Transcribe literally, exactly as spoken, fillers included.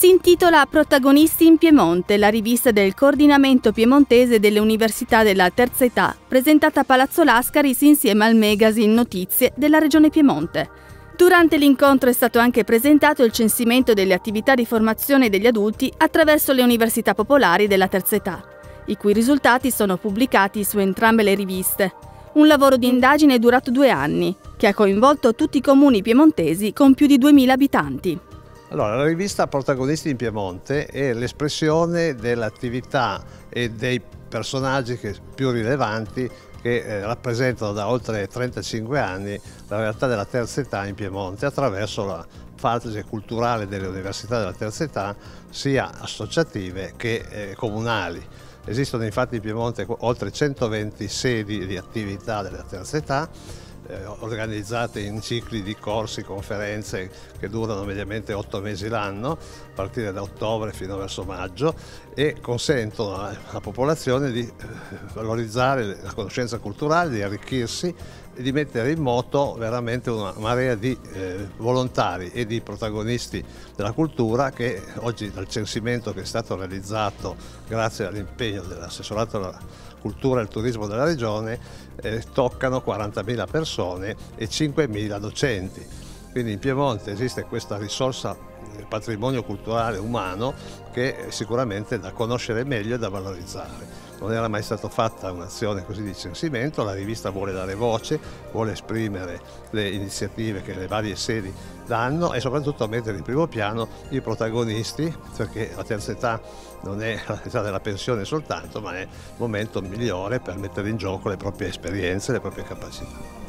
Si intitola Protagonisti in Piemonte, la rivista del coordinamento piemontese delle università della terza età, presentata a Palazzo Lascaris insieme al magazine Notizie della Regione Piemonte. Durante l'incontro è stato anche presentato il censimento delle attività di formazione degli adulti attraverso le università popolari della terza età, i cui risultati sono pubblicati su entrambe le riviste. Un lavoro di indagine durato due anni, che ha coinvolto tutti i comuni piemontesi con più di duemila abitanti. Allora, la rivista Protagonisti in Piemonte è l'espressione dell'attività e dei personaggi che, più rilevanti che eh, rappresentano da oltre trentacinque anni la realtà della terza età in Piemonte attraverso la fase culturale delle università della terza età, sia associative che eh, comunali. Esistono infatti in Piemonte oltre centoventi sedi di attività della terza età, eh, organizzate in cicli di corsi, conferenze che durano mediamente otto mesi l'anno, a partire da ottobre fino verso maggio, e consentono alla popolazione di eh, valorizzare la conoscenza culturale, di arricchirsi e di mettere in moto veramente una marea di eh, volontari e di protagonisti della cultura che oggi, dal censimento che è stato realizzato grazie all'impegno dell'assessorato alla cultura e al turismo della regione, eh, toccano quarantamila persone e cinquemila docenti. Quindi in Piemonte esiste questa risorsa, il patrimonio culturale umano, che è sicuramente da conoscere meglio e da valorizzare. Non era mai stata fatta un'azione così di censimento, la rivista vuole dare voce, vuole esprimere le iniziative che le varie sedi danno e soprattutto mettere in primo piano i protagonisti, perché la terza età non è l'età della pensione soltanto, ma è il momento migliore per mettere in gioco le proprie esperienze, le proprie capacità.